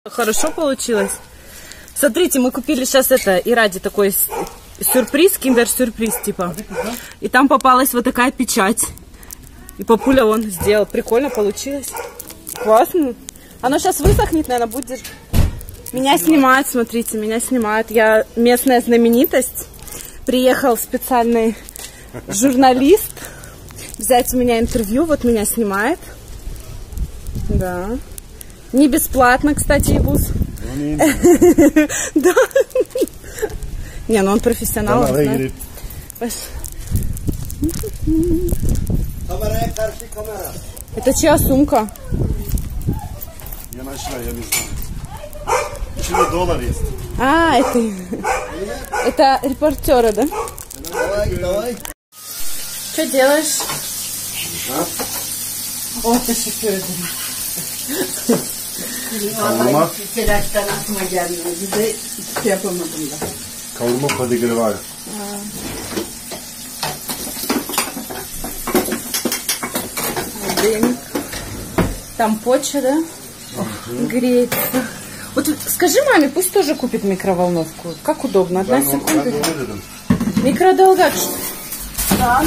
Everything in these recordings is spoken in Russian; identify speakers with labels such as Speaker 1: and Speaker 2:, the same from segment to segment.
Speaker 1: Хорошо получилось. Смотрите, мы купили сейчас это, и ради такой сюрприз, киндер-сюрприз типа. И там попалась вот такая печать. И папуля он сделал. Прикольно получилось. Классно. Оно сейчас высохнет, наверное, будет. Меня снимают, смотрите, меня снимают. Я местная знаменитость. Приехал специальный журналист взять у меня интервью. Вот меня снимает. Да. Не бесплатно, кстати, Ебус. Да. Не, ну он профессионал. Это чья сумка?
Speaker 2: Я нашла, я не знаю. Еще доллар есть.
Speaker 1: А, это репортеры, да?
Speaker 3: Давай.
Speaker 1: Что делаешь?
Speaker 2: А?
Speaker 1: О, ты шофер.
Speaker 2: Kavurma. Kavurma padigri var.
Speaker 1: Дым. Там почва, да? Греется. Вот скажи маме, пусть тоже купит микроволновку. Как удобно, одна секунда. Микродолгак.
Speaker 3: Да,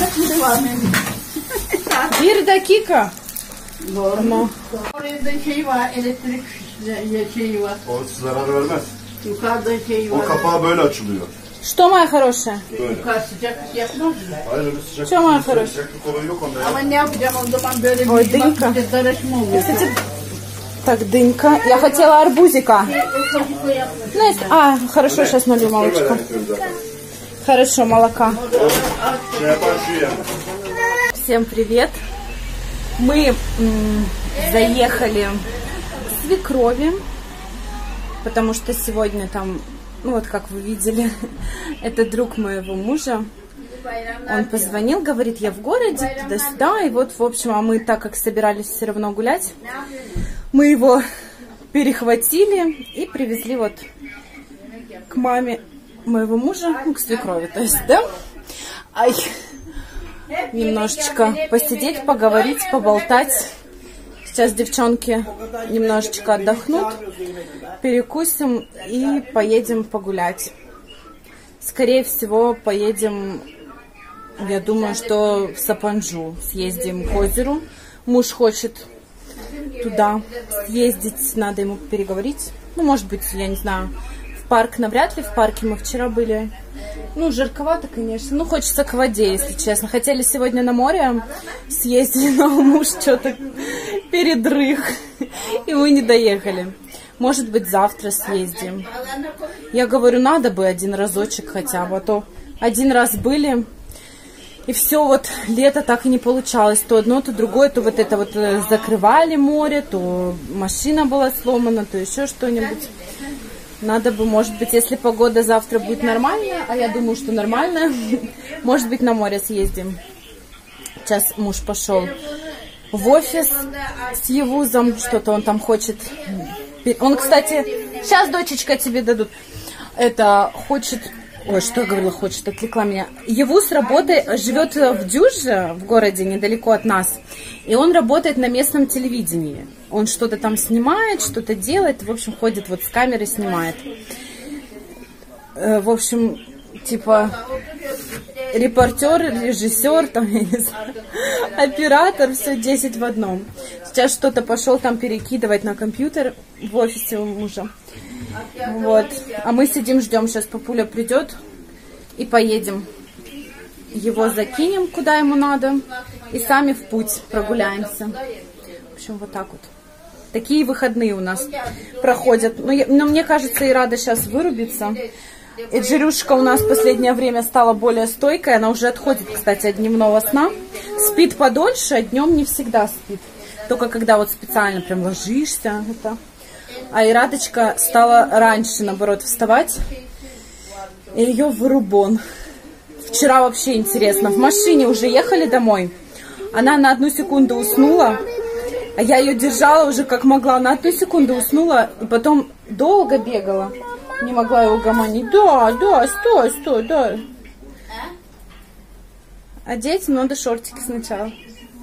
Speaker 1: Bir dakika.
Speaker 3: Doğru. Orada şey var, elektrik şeyi var.
Speaker 2: O zarar vermez.
Speaker 3: Yukarıda şey var.
Speaker 2: O kapağı böyle açılıyor.
Speaker 1: Что, моя хорошая?
Speaker 3: Yukarı sıcaklık yapmaz mı?
Speaker 2: Hayır öyle sıcak.
Speaker 1: Что, моя хорошая?
Speaker 2: Sıcaklık olayı yok onda ya.
Speaker 3: Ama ne yapacağım o zaman böyle
Speaker 1: Ой,
Speaker 3: bir
Speaker 1: дынька.
Speaker 3: darışma oluyor.
Speaker 1: Кстати, так, дынька. Я хотела арбузика. Ну, хорошо, сейчас налью молочко. Хорошо, молока. Всем привет. Мы заехали к свекрови, потому что сегодня там, ну вот как вы видели, это друг моего мужа. Он позвонил, говорит, я в городе, туда-сюда. И вот, в общем, а мы, так как собирались все равно гулять, мы его перехватили и привезли вот к маме моего мужа, ну, к свекрови, то есть, да? Ай, немножечко посидеть, поговорить, поболтать. Сейчас девчонки немножечко отдохнут, перекусим и поедем погулять. Скорее всего, поедем, я думаю, что в Сапанжу съездим к озеру. Муж хочет туда съездить, надо ему переговорить. Ну, может быть, я не знаю, в парк навряд ли, в парке мы вчера были. Ну, жарковато, конечно. Ну, хочется к воде, если честно. Хотели сегодня на море съездить, но муж что-то передрых, и мы не доехали. Может быть, завтра съездим. Я говорю, надо бы один разочек хотя бы, а то один раз были, и все, вот лето так и не получалось. То одно, то другое, то вот это вот закрывали море, то машина была сломана, то еще что-нибудь. Надо бы, может быть, если погода завтра будет нормальная, а я думаю, что нормальная, может быть, на море съездим. Сейчас муж пошел в офис с Евузом, что-то он там хочет. Он, кстати, сейчас, дочечка, тебе дадут. Это хочет... Ой, что я говорила, хочет, отвлекла меня. Евуз работает, живет в Дюже, в городе, недалеко от нас. И он работает на местном телевидении. Он что-то там снимает, что-то делает. В общем, ходит вот с камерой, снимает. В общем, типа репортер, режиссер, там, я не знаю, оператор, все 10 в одном. Сейчас что-то пошел там перекидывать на компьютер в офисе у мужа. Вот. А мы сидим, ждем, сейчас папуля придет и поедем. Его закинем, куда ему надо, и сами в путь прогуляемся. В общем, вот так вот. Такие выходные у нас проходят. Но мне кажется, и Рада сейчас вырубится. И Джерюшка у нас в последнее время стала более стойкой. Она уже отходит, кстати, от дневного сна. Спит подольше, а днем не всегда спит. Только когда вот специально прям ложишься. Это. А Ирадочка стала раньше, наоборот, вставать. И ее вырубон. Вчера вообще интересно. В машине уже ехали домой. Она на 1 секунду уснула. А я ее держала уже как могла. На 1 секунду уснула. И потом долго бегала. Не могла ее угомонить. Да, стой, да. Одеть надо шортики сначала.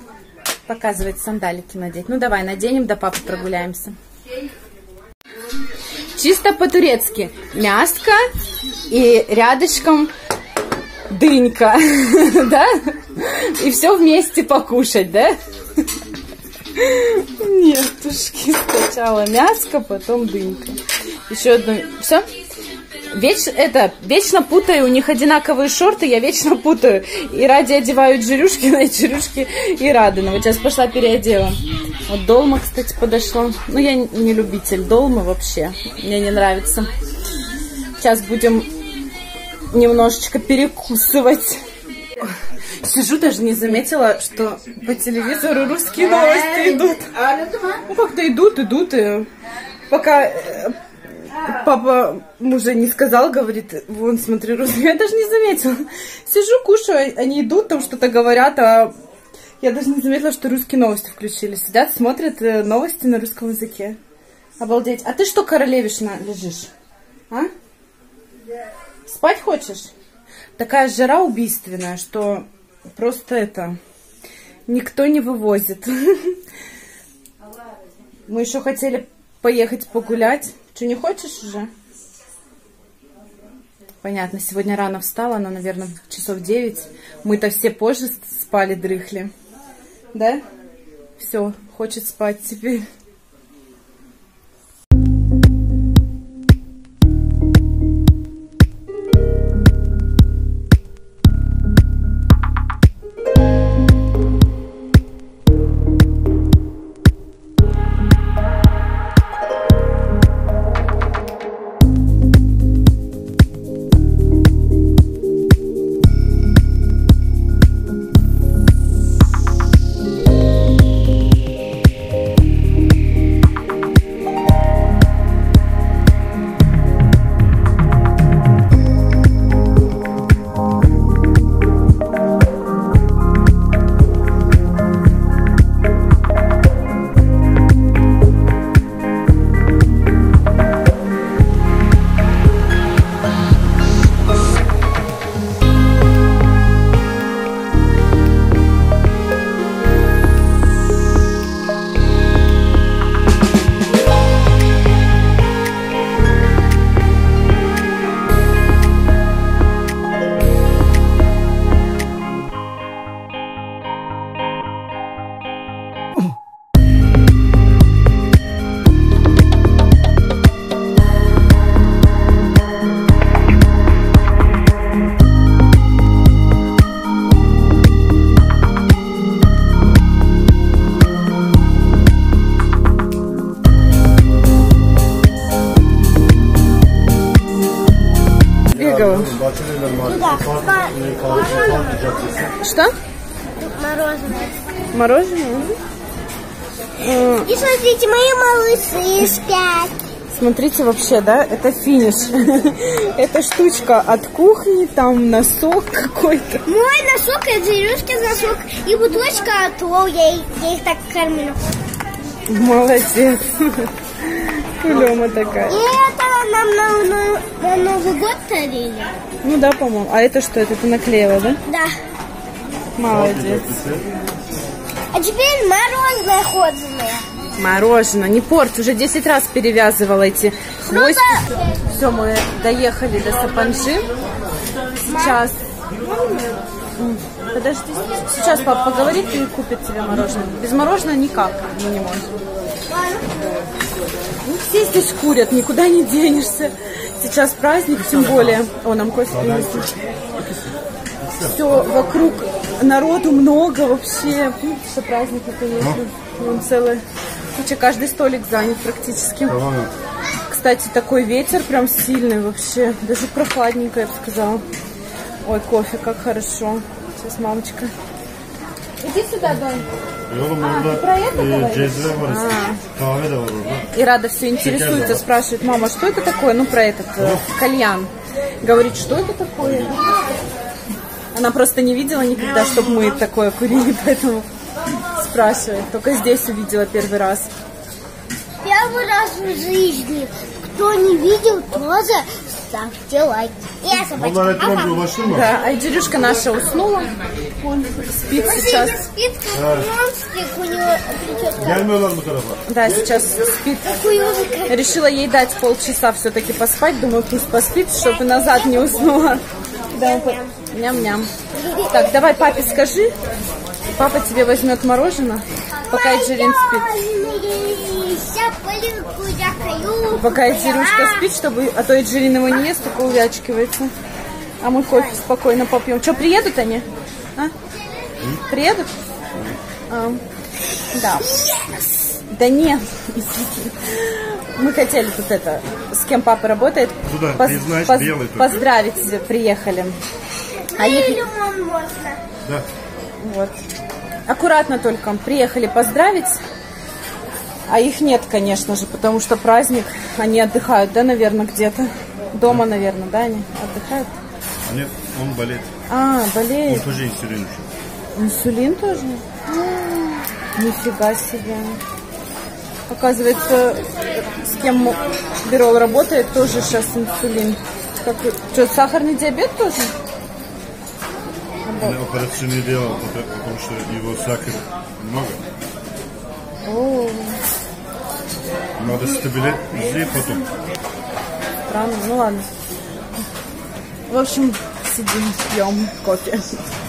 Speaker 1: Показывать, сандалики надеть. Ну давай, наденем, до папы прогуляемся. чисто по-турецки. Мяско и рядышком дынька, да? И все вместе покушать, да? Нетушки, сначала мяско, потом дынька. Еще одну. Все? Вечно путаю, у них одинаковые шорты, я вечно путаю. И Ради одевают Жирюшкина, и Жирюшки и Радына. Вот сейчас пошла переодела. Вот долма, кстати, подошла. Ну, я не любитель долмы вообще. Мне не нравится. Сейчас будем немножечко перекусывать. Сижу, даже не заметила, что по телевизору русские новости идут. Ну, как-то идут. И пока папа мужа не сказал, говорит, вон, смотри, русские. Я даже не заметила. Сижу, кушаю, они идут, там что-то говорят, а я даже не заметила, что русские новости включили. Сидят, смотрят новости на русском языке. Обалдеть. А ты что, королевишна, лежишь? А? Спать хочешь? Такая жара убийственная, что просто никто не вывозит. Мы еще хотели поехать погулять. Что, не хочешь уже? Понятно, сегодня рано встала, она, наверное, часов 9. Мы-то все позже спали, дрыхли. Да? Все, хочет спать теперь. Что?
Speaker 4: Мороженое.
Speaker 1: Мороженое?
Speaker 4: И смотрите, мои малыши спят.
Speaker 1: Смотрите, вообще, да, это финиш. Это штучка от кухни, там носок какой-то.
Speaker 4: Мой носок, это Жирюшкин носок. И бутылочка от Лоу, я их так кормлю.
Speaker 1: Молодец. Кулема такая.
Speaker 4: И это нам на Новый год дарили.
Speaker 1: Ну да, по-моему. А это что? Это ты наклеила, да?
Speaker 4: Да.
Speaker 1: Молодец.
Speaker 4: А теперь мороженое ходзаное.
Speaker 1: Мороженое. Не порть, уже 10 раз перевязывала эти хвостики. Все, мы доехали до Сапанжи. Сейчас... Подожди. Сейчас папа поговорит и купит тебе мороженое. Без мороженого никак мы не можем. Ну, все здесь курят, никуда не денешься. Сейчас праздник, тем более. О, нам кофе принесли. Все, вокруг народу много вообще. Что праздники, конечно. Вон целая куча, каждый столик занят практически. Кстати, такой ветер прям сильный вообще. Даже прохладненько, я бы сказала. Ой, кофе, как хорошо. Сейчас, мамочка. Иди сюда, Донь. Ты про это говоришь? И Рада все интересуется, спрашивает, мама, что это такое? Ну, про этот кальян. Говорит, что это такое? Она просто не видела никогда, чтобы мы такое курили, поэтому спрашивает. Только здесь увидела первый раз.
Speaker 4: Первый раз в жизни. Кто не видел, тоже ставьте лайк. Я собачка.
Speaker 2: Vallahi elektronik ulaştın mı?
Speaker 1: Да, Айджелюшка наша уснула. Он спит сейчас.
Speaker 4: Спит как монстрик, у него прическа.
Speaker 2: Gelmiyorlar bu tarafa.
Speaker 1: Да, сейчас спит.
Speaker 4: Такой узкий.
Speaker 1: Решила ей дать полчаса все-таки поспать. Думаю, пусть поспит, чтобы назад не уснула. Да, ням-ням. Так, давай папе скажи. Папа тебе возьмет мороженое, пока Айджелин спит. Пока Айджелюшка спит, чтобы, а то Айджелин его не ест, только увячкивается. А мы кофе спокойно попьем. Что, приедут они? А? Приедут? А, да. Да нет. Мы хотели тут это, с кем папа работает,
Speaker 2: Туда, ты знаешь, белый только.
Speaker 1: поздравить приехали. А их...
Speaker 2: Да.
Speaker 1: Вот. Аккуратно только. Приехали поздравить. А их нет, конечно же, потому что праздник. Они отдыхают, да, наверное, где-то. Дома, наверное, да, они отдыхают?
Speaker 2: А нет, он болеет.
Speaker 1: А, болеет.
Speaker 2: Он тоже инсулин еще.
Speaker 1: Инсулин тоже? Нифига себе. Оказывается, с кем Берол работает, тоже сейчас инсулин. Как... Что, сахарный диабет тоже?
Speaker 2: Он операцию не делал, потому что его сахар много.
Speaker 1: О,
Speaker 2: Надо стабилизировать потом.
Speaker 1: странно. Ну ладно. В общем, сидим, пьем кофе.